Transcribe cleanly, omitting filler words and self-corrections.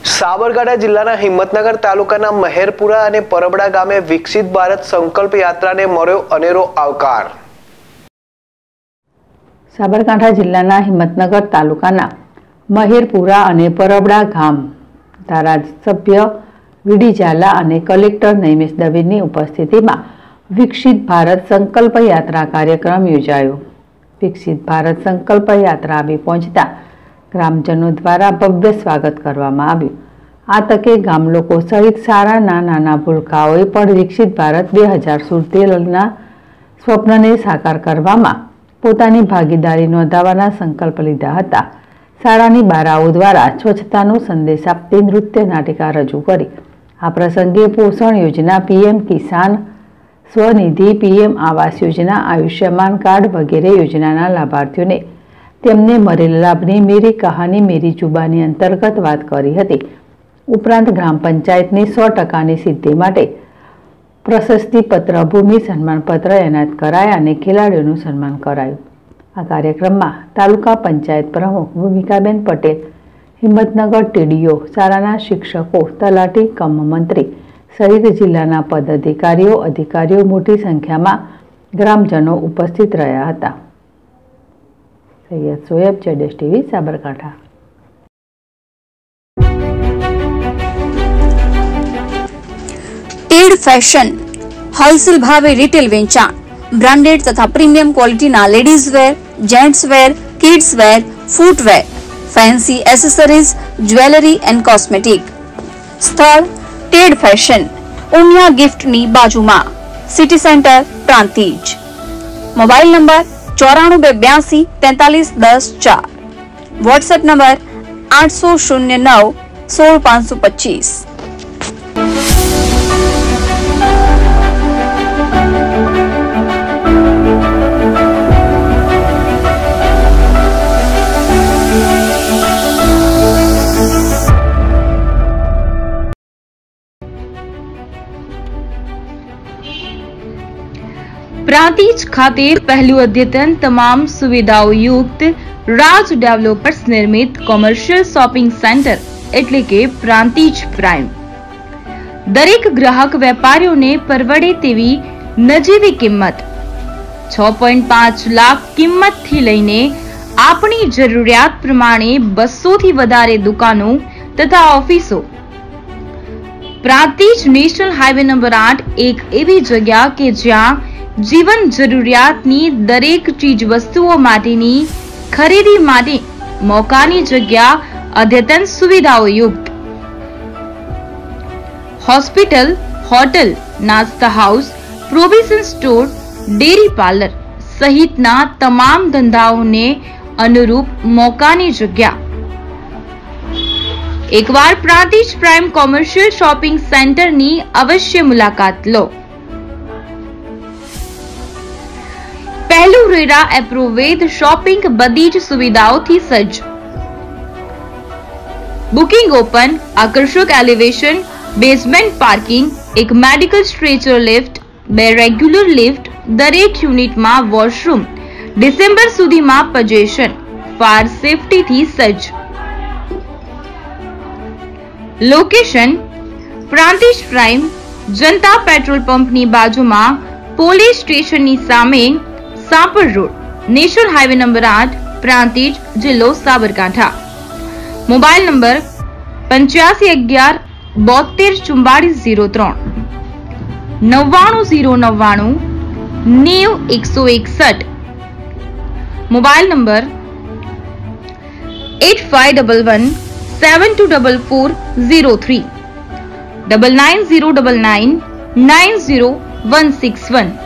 સાબરકાંઠા જિલ્લાના હિંમતનગર તાલુકાના મહેરપુરા અને પરબડા ગામે વિકસિત ભારત સંકલ્પ યાત્રાને મળ્યો અનેરો આવકાર। સાબરકાંઠા જિલ્લાના હિંમતનગર તાલુકાના મહેરપુરા અને પરબડા ગામ ધારાસભ્ય વીડી ઝાલા અને કલેક્ટર નૈમેશ દવેની ઉપસ્થિતિમાં વિકસિત ભારત સંકલ્પ યાત્રા કાર્યક્રમ યોજાયો। વિકસિત ભારત સંકલ્પ યાત્રા આવી પહોંચતા ગ્રામજનો દ્વારા ભવ્ય સ્વાગત કરવામાં આવ્યું। આ તકે ગામ લોકો સહિત શાળાના નાના ભૂલકાઓએ પણ વિકસિત ભારત 2047ના સ્વપ્નને સાકાર કરવામાં પોતાની ભાગીદારી નોંધાવવાના સંકલ્પ લીધા હતા। શાળાની બાળાઓ દ્વારા સ્વચ્છતાનો સંદેશ આપતી નૃત્ય નાટિકા રજૂ કરી આ પ્રસંગે પોષણ યોજના, પીએમ કિસાન સ્વનિધિ, પીએમ આવાસ યોજના, આયુષ્યમાન કાર્ડ વગેરે યોજનાના લાભાર્થીઓને તેમને મળેલ લાભની મેરી કહાની મેરી જુબાની અંતર્ગત વાત કરી હતી। ઉપરાંત ગ્રામ પંચાયતની 100%ની સિદ્ધિ માટે પ્રશસ્તિ પત્ર, ભૂમિ સન્માન પત્ર એનાયત કરાયા અને ખેલાડીઓનું સન્માન કરાયું। આ કાર્યક્રમમાં તાલુકા પંચાયત પ્રમુખ ભૂમિકાબેન પટેલ, હિંમતનગર ટીડીઓ, શાળાના શિક્ષકો, તલાટી કમ મંત્રી સહિત જિલ્લાના પદાધિકારીઓ, અધિકારીઓ મોટી સંખ્યામાં ગ્રામજનો ઉપસ્થિત રહ્યા હતા। સૈયદ સોએબ, જેડેશ TV, Sabarkantha. Ted fashion wholesale ભાવે રિટેલ વેચાણ, બ્રાન્ડેડ તથા પ્રીમિયમ ક્વોલિટીના ladies wear, gents wear, kids wear, footwear, fancy accessories, jewellery and cosmetic. સ્થળ ટેડ ફેશન, ઉમિયા ગિફ્ટની બાજુમાં, city centre, Prantij. Mobile number 9482 4310 4, WhatsApp number 809 16525। Prantij खाते पहलू अद्यतन तमाम सुविधाओं युक्त राज डेवलपर्स निर्मित कॉमर्शियल शॉपिंग सेंटर एटले के प्रांतिज प्राइम दरेक ग्राहक वेपारीओने परवड़े तेवी नजीवी किंमत 6.5 लाख किंमत थी लईने आपणी जरूरियात प्रमाणे 200 थी वधारे दुकानों तथा ऑफिसों। प्रांतिज नेशनल हाईवे नंबर 8 एक एवी जगह के ज्यां जीवन जरूरियातनी दरेक चीज वस्तुओं माटेनी खरीदी माटे मोकानी जग्या, अद्यतन सुविधाओं युक्त हॉस्पिटल, होटल, नास्ता house, provision store, dairy parlour सहितना तमाम धंधाओने अनुरूप मोकानी जग्या। एक बार Prantij prime commercial shopping centre नी अवश्य मुलाकात लो। पहलू रेरा एप्रोवेद शॉपिंग बधी ज सुविधाओं थी सज्ज। बुकिंग ओपन, आकर्षक एलिवेशन, बेसमेंट पार्किंग, एक medical stretcher lift, 2 regular lift, दरेक यूनिट में वॉशरूम, डिसेम्बर सुधी में पोजीशन, फायर सेफ्टी थी सज्ज। Location Prantij prime Janta petrol pump नी बाजू में, पोलीस स्टेशन नी सामे, Sapar road, national highway number 8, Prantij, जिल्लो Sabarkantha. Mobile number 8511 724403, 99099 90161। Mobile number 8511 724403, 990999 90161।